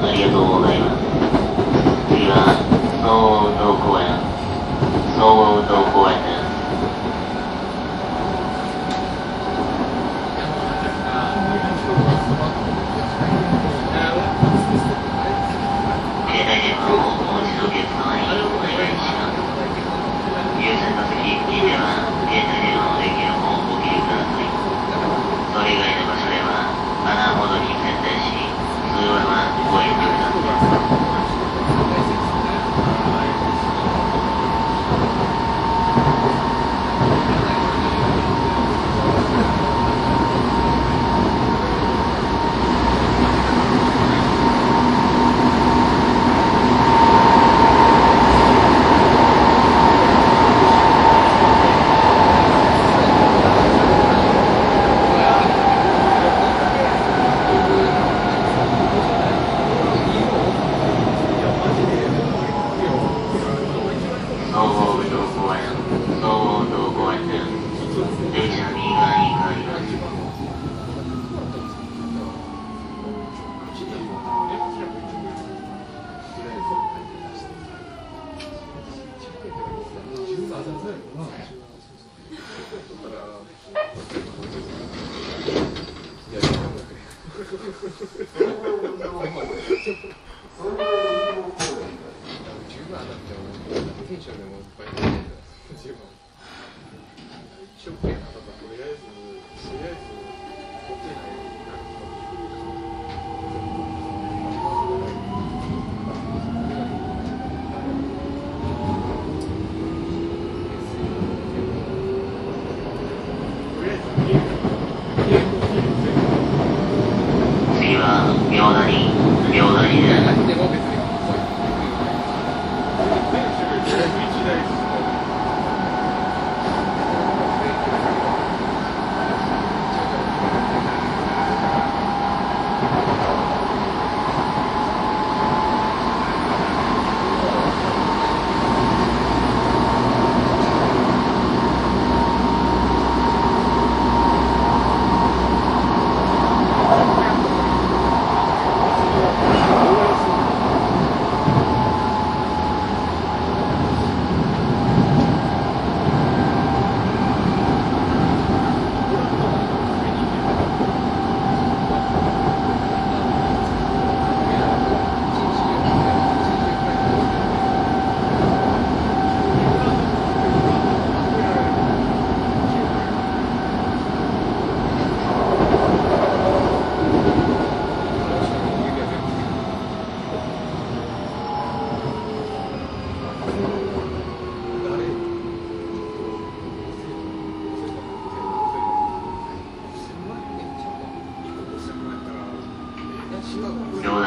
ありがとうございます。次は、総合運動公園。総合運動公園です。携帯電話をもう一度ゲストにお願いします。優先座席付近では、携帯電話の電源をお切りください。それ以外の場所では、マナーモードに設定し、通話はご遠慮ください。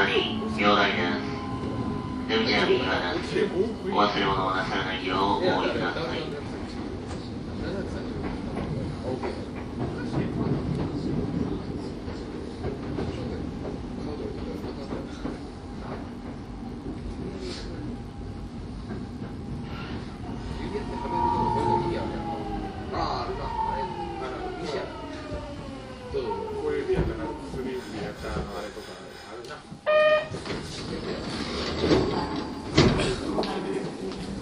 お忘れ物をなさらないようお願い